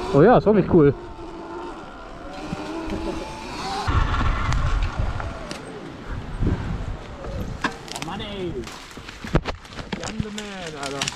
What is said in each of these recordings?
Oh ja, ist wirklich cool. Oh Mann ey! Young the man, Alter.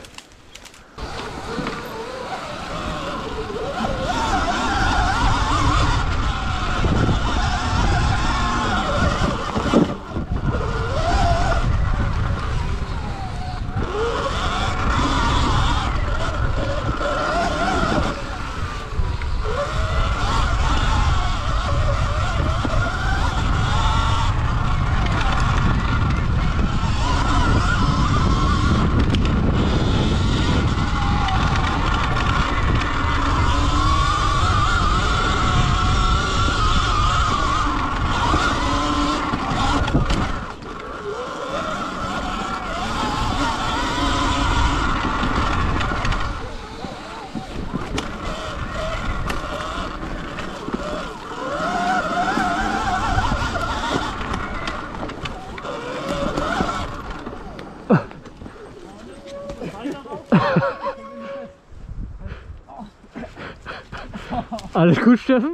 Alles gut, Steffen?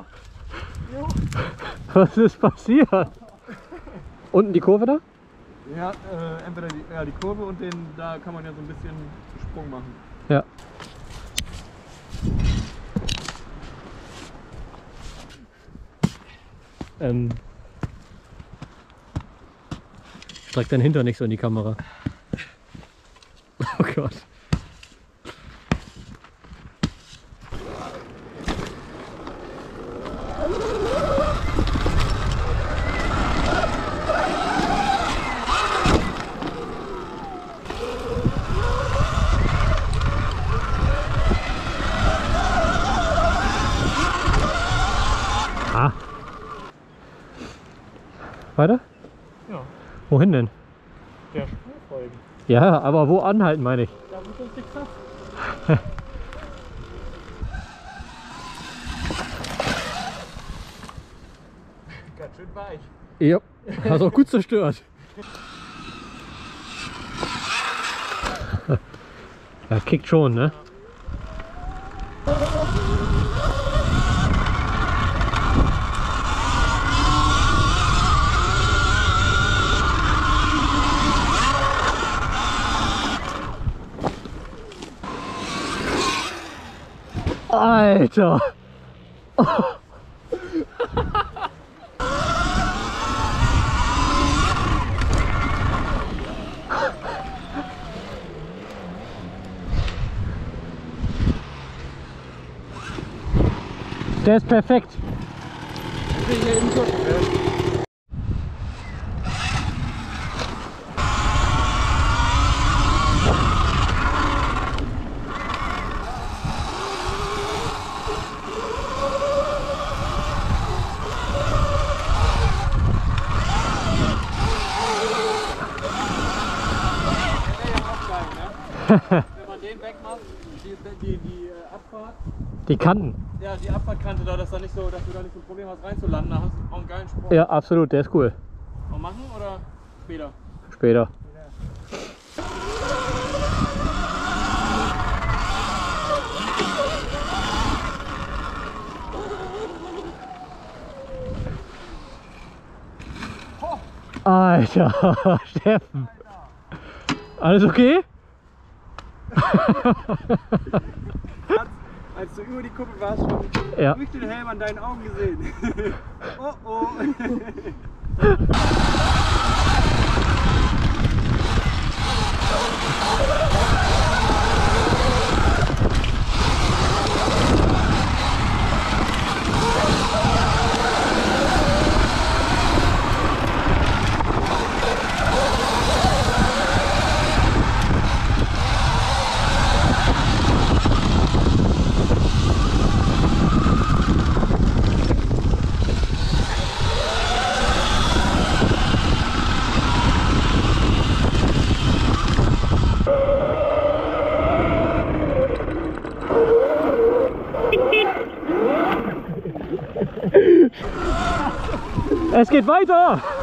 Was ist passiert? Unten die Kurve da? Ja, entweder die Kurve und da kann man ja so ein bisschen Sprung machen. Ja. Streck dein Hintern nicht so in die Kamera. Oh Gott. Ah. Weiter? Ja. Wohin denn? Der Spur folgen. Ja, aber wo anhalten, meine ich? Da muss uns nichts ab. Ganz schön weich. Ja, hast auch gut zerstört. Ja, kickt schon, ne? Alter! Oh. Der ist perfekt. Wenn man den wegmacht, die Abfahrt. Die Kanten. Ja, die Abfahrtkante da, dass du da nicht so ein Problem hast reinzulanden, da hast du auch einen geilen Sprung. Ja, absolut, der ist cool. Mal machen oder später? Später. Alter, Steffen. Alles okay? Als du über die Kuppel warst, schon Ja. durch den Helm an deinen Augen gesehen. Oh oh. Es geht weiter!